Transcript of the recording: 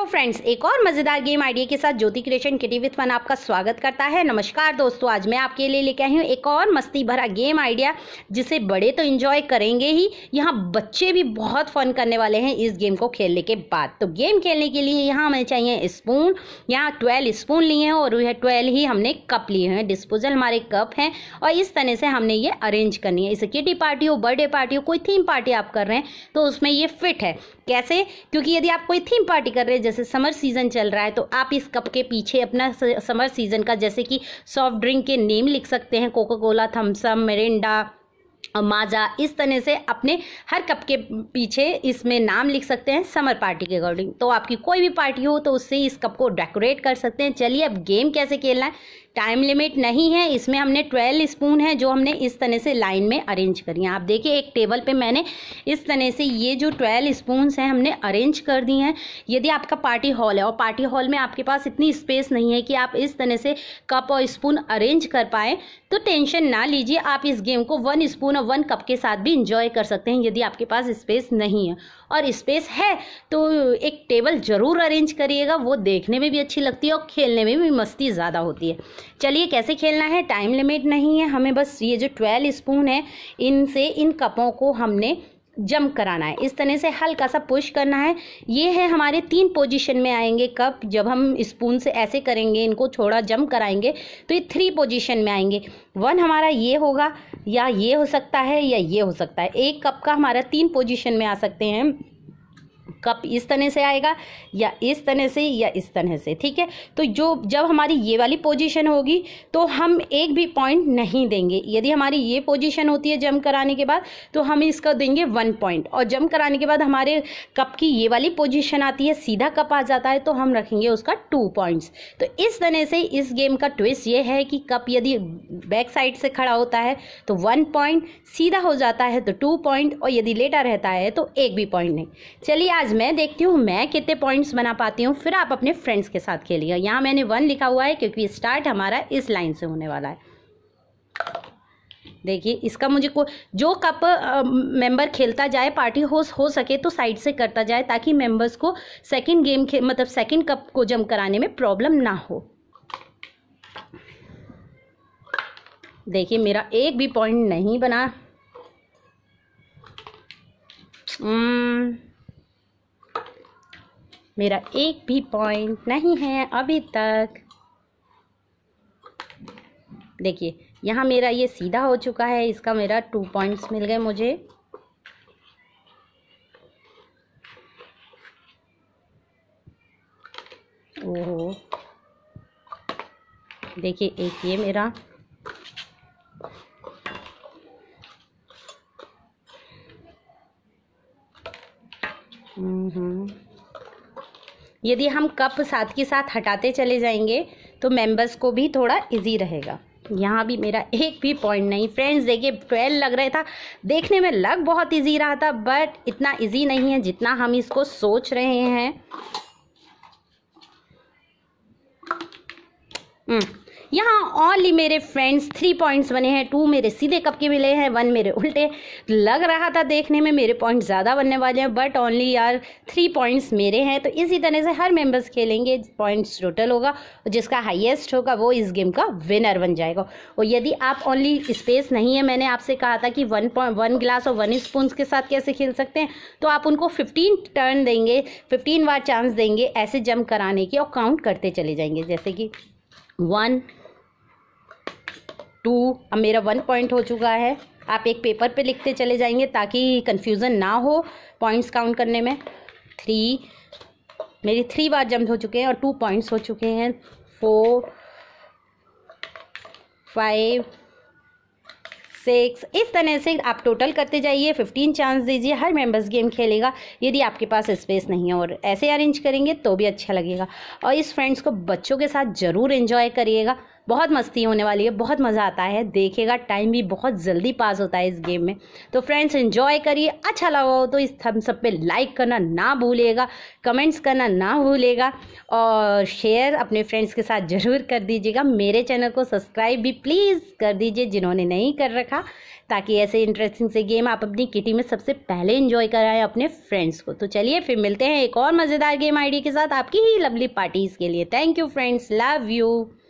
Hello friends, एक और मजेदार गेम आइडिया के साथ Jyoti creation kitty with fun आपका स्वागत करता है। नमस्कार दोस्तों, आज मैं आपके लिए लेके आई हूँ एक और मस्ती भरा गेम आइडिया जिसे बड़े तो एंजॉय करेंगे ही, यहाँ बच्चे भी बहुत फन करने वाले हैं इस गेम को खेलने के बाद। तो गेम खेलने के लिए यहाँ हमें चाहिए स्पून। यहाँ 12 स्पून लिए हैं और यह 12 ही हमने कप लिए हैं। डिस्पोजल हमारे कप हैं और इस तरह से हमने ये अरेंज करनी है। इसे किटी पार्टी हो, बर्थडे पार्टी हो, कोई थीम पार्टी आप कर रहे हैं तो उसमें ये फिट है। कैसे? क्योंकि यदि आप कोई थीम पार्टी कर रहे हैं, जैसे समर सीजन चल रहा है, तो आप इस कप के पीछे अपना समर सीजन का जैसे कि सॉफ्ट ड्रिंक के नेम लिख सकते हैं, Coca Cola, Thums Up, Mirinda, Maaza. इस तरह से अपने हर कप के पीछे इसमें नाम लिख सकते हैं समर पार्टी के अकॉर्डिंग। तो आपकी कोई भी पार्टी हो तो उससे इस कप को डेकोरेट कर सकते हैं। चलिए अब गेम कैसे खेलना है। टाइम लिमिट नहीं है, इसमें हमने 12 स्पून है जो हमने इस तरह से लाइन में अरेंज करी हैं। आप देखिए एक टेबल पे मैंने इस तरह से ये जो 12 स्पून्स हैं हमने अरेंज कर दी हैं। यदि आपका पार्टी हॉल है और पार्टी हॉल में आपके पास इतनी स्पेस नहीं है कि आप इस तरह से कप और स्पून अरेंज कर पाएँ, तो टेंशन ना लीजिए, आप इस गेम को 1 स्पून और 1 कप के साथ भी इंजॉय कर सकते हैं। यदि आपके पास स्पेस नहीं है और स्पेस है तो एक टेबल ज़रूर अरेंज करिएगा, वो देखने में भी अच्छी लगती है और खेलने में भी मस्ती ज़्यादा होती है। चलिए कैसे खेलना है। टाइम लिमिट नहीं है, हमें बस ये जो 12 स्पून है इनसे इन कपों को हमने जंप कराना है। इस तरह से हल्का सा पुश करना है। ये है हमारे 3 पोजीशन में आएंगे कप। जब हम स्पून से ऐसे करेंगे, इनको थोड़ा जंप कराएंगे तो ये 3 पोजीशन में आएंगे। 1 हमारा ये होगा, या ये हो सकता है, या ये हो सकता है। एक कप का हमारा 3 पोजीशन में आ सकते हैं। कप इस तरह से आएगा, या इस तरह से, या इस तरह से। ठीक है, तो जब हमारी ये वाली पोजीशन होगी तो हम एक भी पॉइंट नहीं देंगे। यदि हमारी ये पोजीशन होती है जंप कराने के बाद तो हम इसका देंगे 1 पॉइंट, और जंप कराने के बाद हमारे कप की ये वाली पोजीशन आती है, सीधा कप आ जाता है, तो हम रखेंगे उसका 2 पॉइंट्स। तो इस तरह से इस गेम का ट्विस्ट ये है कि कप यदि बैक साइड से खड़ा होता है तो 1 पॉइंट, सीधा हो जाता है तो 2 पॉइंट, और यदि लेटा रहता है तो एक भी पॉइंट नहीं। चलिए आज मैं देखती हूँ मैं कितने पॉइंट्स बना पाती हूँ, फिर आप अपने फ्रेंड्स के साथ खेलिएगा। यहाँ मैंने 1 लिखा हुआ है क्योंकि स्टार्ट हमारा इस लाइन से होने वाला है। देखिए इसका मुझे जो कप मेंबर खेलता जाए, पार्टी हो सके तो साइड से करता जाए, ताकि मेंबर्स को सेकंड गेम मतलब सेकंड कप को जंप कराने में प्रॉब्लम ना हो। देखिए मेरा एक भी पॉइंट नहीं बना। मेरा एक भी पॉइंट नहीं है अभी तक। देखिए यहाँ मेरा ये सीधा हो चुका है, इसका मेरा 2 पॉइंट्स मिल गए मुझे। ओहो, देखिए एक ये मेरा, यदि हम कप साथ के साथ हटाते चले जाएंगे तो मेंबर्स को भी थोड़ा इजी रहेगा। यहाँ भी मेरा एक भी पॉइंट नहीं। फ्रेंड्स देखिए 12 लग रहा था, देखने में लग बहुत इजी रहा था, बट इतना इजी नहीं है जितना हम इसको सोच रहे हैं। यहाँ ओनली मेरे फ्रेंड्स 3 पॉइंट्स बने हैं। 2 मेरे सीधे कप के मिले हैं, 1 मेरे उल्टे। लग रहा था देखने में मेरे पॉइंट ज़्यादा बनने वाले हैं, बट ओनली यार 3 पॉइंट्स मेरे हैं। तो इसी तरह से हर मेंबर्स खेलेंगे, पॉइंट्स टोटल होगा और जिसका हाईएस्ट होगा वो इस गेम का विनर बन जाएगा। और यदि आप ओनली स्पेस नहीं है, मैंने आपसे कहा था कि 1 गिलास और 1 स्पून के साथ कैसे खेल सकते हैं, तो आप उनको 15 टर्न देंगे, 15 बार चांस देंगे ऐसे जंप कराने की, और काउंट करते चले जाएंगे। जैसे कि 1 2, अब मेरा 1 पॉइंट हो चुका है। आप एक पेपर पे लिखते चले जाएंगे ताकि कंफ्यूजन ना हो पॉइंट्स काउंट करने में। 3, मेरी 3 बार जंप हो चुके हैं और 2 पॉइंट्स हो चुके हैं। 4 5 6, इस तरह से आप टोटल करते जाइए। 15 चांस दीजिए, हर मेंबर्स गेम खेलेगा यदि आपके पास स्पेस नहीं है, और ऐसे अरेंज करेंगे तो भी अच्छा लगेगा। और इस फ्रेंड्स को बच्चों के साथ ज़रूर एंजॉय करिएगा, बहुत मस्ती होने वाली है, बहुत मज़ा आता है, देखिएगा टाइम भी बहुत जल्दी पास होता है इस गेम में। तो फ्रेंड्स एंजॉय करिए, अच्छा लगा हो तो इस थम्स अप पे लाइक करना ना भूलिएगा, कमेंट्स करना ना भूलिएगा और शेयर अपने फ्रेंड्स के साथ ज़रूर कर दीजिएगा। मेरे चैनल को सब्सक्राइब भी प्लीज़ कर दीजिए जिन्होंने नहीं कर रखा, ताकि ऐसे इंटरेस्टिंग से गेम आप अपनी किटी में सबसे पहले एंजॉय कराएं अपने फ्रेंड्स को। तो चलिए फिर मिलते हैं एक और मज़ेदार गेम आइडिया के साथ आपकी ही लवली पार्टीज़ के लिए। Thank you friends, love you.